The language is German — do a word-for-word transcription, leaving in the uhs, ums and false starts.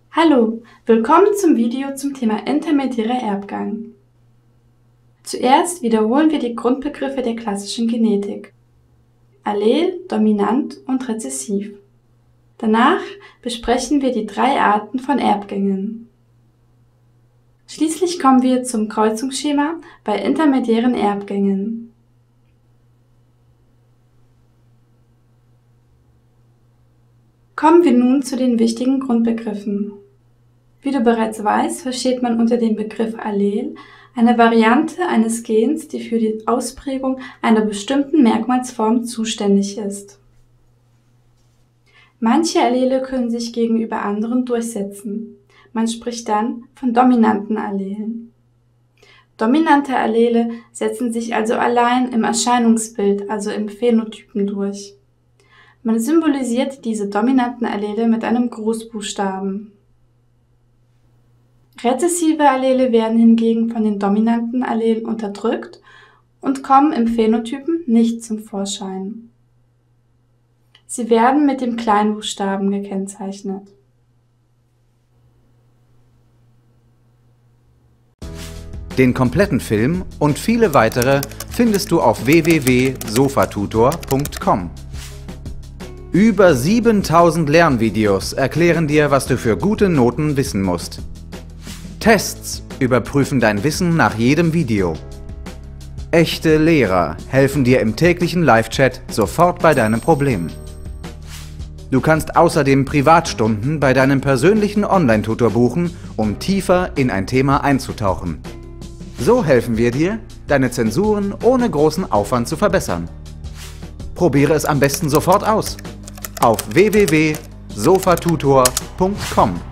Hallo, willkommen zum Video zum Thema intermediärer Erbgang. Zuerst wiederholen wir die Grundbegriffe der klassischen Genetik: Allel, dominant und rezessiv. Danach besprechen wir die drei Arten von Erbgängen. Schließlich kommen wir zum Kreuzungsschema bei intermediären Erbgängen. Kommen wir nun zu den wichtigen Grundbegriffen. Wie du bereits weißt, versteht man unter dem Begriff Allel eine Variante eines Gens, die für die Ausprägung einer bestimmten Merkmalsform zuständig ist. Manche Allele können sich gegenüber anderen durchsetzen. Man spricht dann von dominanten Allelen. Dominante Allele setzen sich also allein im Erscheinungsbild, also im Phänotypen, durch. Man symbolisiert diese dominanten Allele mit einem Großbuchstaben. Rezessive Allele werden hingegen von den dominanten Allelen unterdrückt und kommen im Phänotypen nicht zum Vorschein. Sie werden mit dem Kleinbuchstaben gekennzeichnet. Den kompletten Film und viele weitere findest du auf w w w punkt sofatutor punkt com. Über siebentausend Lernvideos erklären dir, was du für gute Noten wissen musst. Tests überprüfen dein Wissen nach jedem Video. Echte Lehrer helfen dir im täglichen Live-Chat sofort bei deinem Problem. Du kannst außerdem Privatstunden bei deinem persönlichen Online-Tutor buchen, um tiefer in ein Thema einzutauchen. So helfen wir dir, deine Zensuren ohne großen Aufwand zu verbessern. Probiere es am besten sofort aus auf w w w punkt sofatutor punkt com.